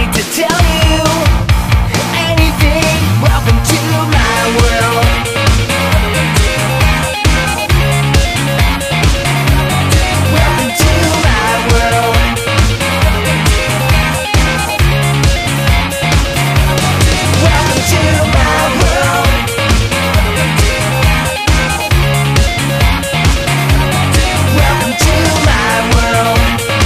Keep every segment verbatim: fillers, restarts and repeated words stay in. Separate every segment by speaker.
Speaker 1: need to tell you anything. Welcome to my world. Welcome to my world. Welcome to my world. Welcome to my world.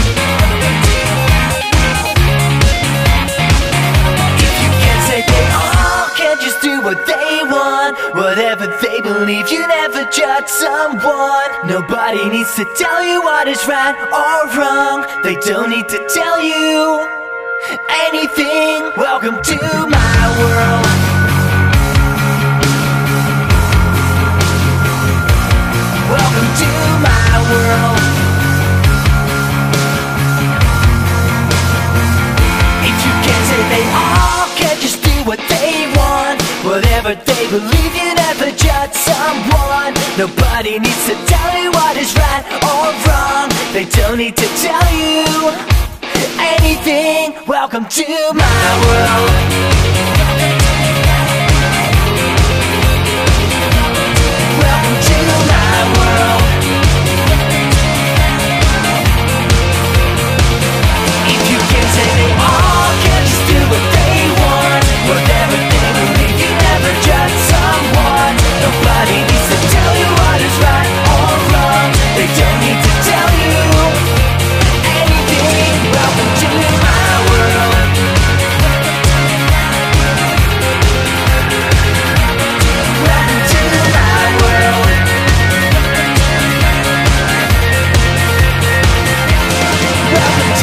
Speaker 1: If you can't say they all can't just do what they want, whatever they believe, you never judge someone. Nobody needs to tell you what is right or wrong. They don't need to tell you anything. Welcome to my world. Welcome to my world. If you can't say they all can't just do what they want, whatever they believe, you never judge someone. Nobody needs to tell you what is right or wrong. They don't need to tell you anything. Welcome to my world. Welcome to my world. If you can't say they all can't just do what they want, whatever they believe, you never judge someone. Nobody needs to tell you what is right or wrong. They don't need to tell you anything. Welcome to my world. Welcome to my world. Welcome